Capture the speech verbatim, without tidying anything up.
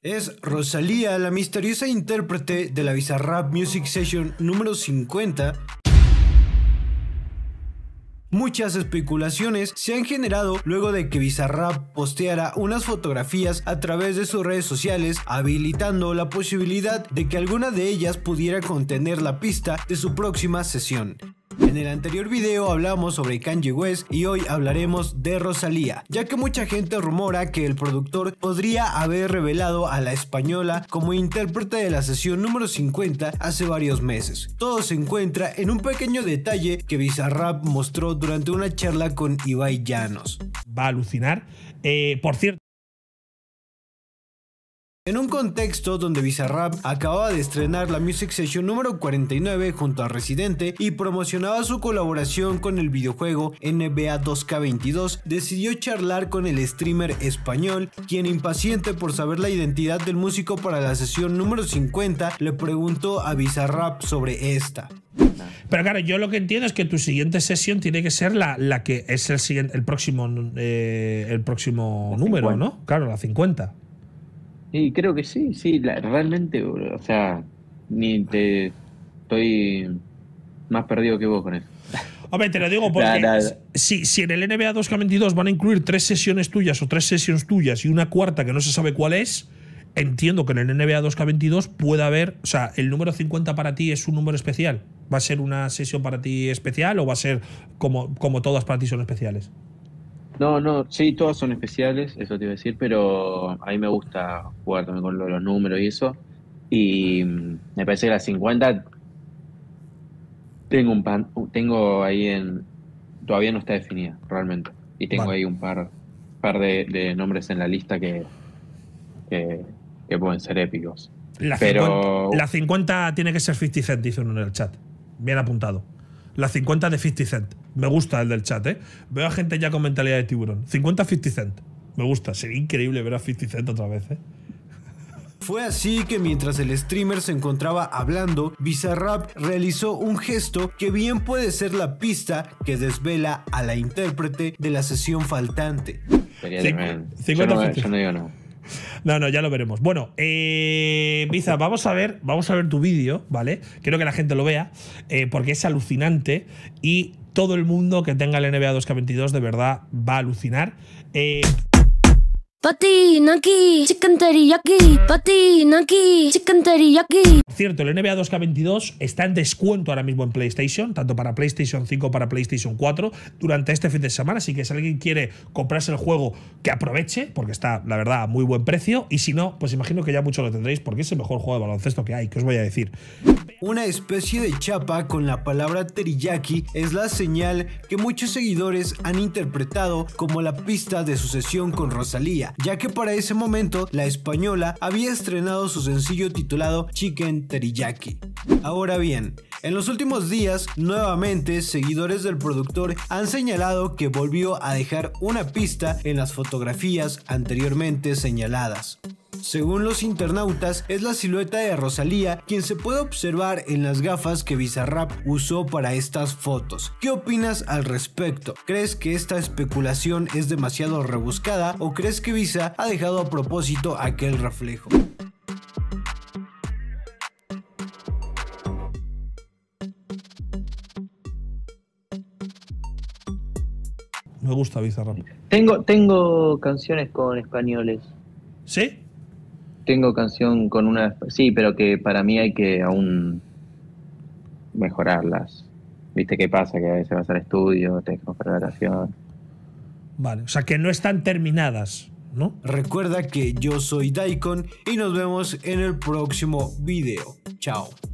Es Rosalía, la misteriosa intérprete de la Bizarrap Music Session número cincuenta. Muchas especulaciones se han generado luego de que Bizarrap posteara unas fotografías a través de sus redes sociales, habilitando la posibilidad de que alguna de ellas pudiera contener la pista de su próxima sesión. En el anterior video hablamos sobre Kanye West y hoy hablaremos de Rosalía, ya que mucha gente rumora que el productor podría haber revelado a la española como intérprete de la sesión número cincuenta hace varios meses. Todo se encuentra en un pequeño detalle que Bizarrap mostró durante una charla con Ibai Llanos. Va a alucinar. Eh, por cierto, en un contexto donde Bizarrap acababa de estrenar la Music Session número cuarenta y nueve junto a Residente y promocionaba su colaboración con el videojuego N B A dos K veintidós, decidió charlar con el streamer español, quien, impaciente por saber la identidad del músico para la sesión número cincuenta, le preguntó a Bizarrap sobre esta. Pero claro, yo lo que entiendo es que tu siguiente sesión tiene que ser la, la que es el, siguiente, el próximo, eh, el próximo número, ¿no? Claro, la cincuenta. Sí, creo que sí, sí, la, realmente, o sea, ni te estoy más perdido que vos con eso. Hombre, te lo digo porque La, la, la. Si, si en el N B A dos K veintidós van a incluir tres sesiones tuyas o tres sesiones tuyas y una cuarta que no se sabe cuál es, entiendo que en el N B A dos K veintidós pueda haber, o sea, el número cincuenta para ti es un número especial. ¿Va a ser una sesión para ti especial o va a ser como, como todas para ti son especiales? No, no, sí, todas son especiales, eso te iba a decir, pero a mí me gusta jugar también con los números y eso. Y me parece que la cincuenta tengo un pan, tengo ahí en, todavía no está definida realmente. Y tengo Vale. ahí un par, par de, de nombres en la lista que, que, que pueden ser épicos. La, pero cincuenta, la cincuenta tiene que ser cincuenta Cent, dice uno en el chat. Bien apuntado. La cincuenta de cincuenta Cent. Me gusta el del chat, ¿eh? Veo a gente ya con mentalidad de tiburón. cincuenta cincuenta Cent. Me gusta. Sería increíble ver a cincuenta Cent otra vez, ¿eh? Fue así que mientras el streamer se encontraba hablando, Bizarrap realizó un gesto que bien puede ser la pista que desvela a la intérprete de la sesión faltante. Sería Cincu tremendo. cincuenta, yo, no, yo no digo nada. No, no, ya lo veremos. Bueno, eh, Biza, vamos a ver, vamos a ver tu vídeo, ¿vale? Quiero que la gente lo vea, eh, porque es alucinante y todo el mundo que tenga el N B A dos K veintidós de verdad va a alucinar. Eh, Patina aquí, chicken teriyaki. Patina aquí, chicken teriyaki. Por cierto, el N B A dos K veintidós está en descuento ahora mismo en PlayStation, tanto para PlayStation cinco como para PlayStation cuatro, durante este fin de semana. Así que si alguien quiere comprarse el juego, que aproveche, porque está, la verdad, a muy buen precio. Y si no, pues imagino que ya mucho lo tendréis, porque es el mejor juego de baloncesto que hay, que os voy a decir. Una especie de chapa con la palabra teriyaki es la señal que muchos seguidores han interpretado como la pista de su sesión con Rosalía, ya que para ese momento la española había estrenado su sencillo titulado Chicken Teriyaki. Ahora bien, en los últimos días, nuevamente seguidores del productor han señalado que volvió a dejar una pista en las fotografías anteriormente señaladas. Según los internautas, es la silueta de Rosalía quien se puede observar en las gafas que Bizarrap usó para estas fotos. ¿Qué opinas al respecto? ¿Crees que esta especulación es demasiado rebuscada o crees que Biza ha dejado a propósito aquel reflejo? Me gusta Bizarrap. Tengo, tengo canciones con españoles. ¿Sí? Tengo canción con una... Sí, pero que para mí hay que aún mejorarlas. ¿Viste qué pasa? Que a veces vas al estudio, tenés que mejorar la grabación. Vale, o sea que no están terminadas, ¿no? Recuerda que yo soy Daikon y nos vemos en el próximo video. Chao.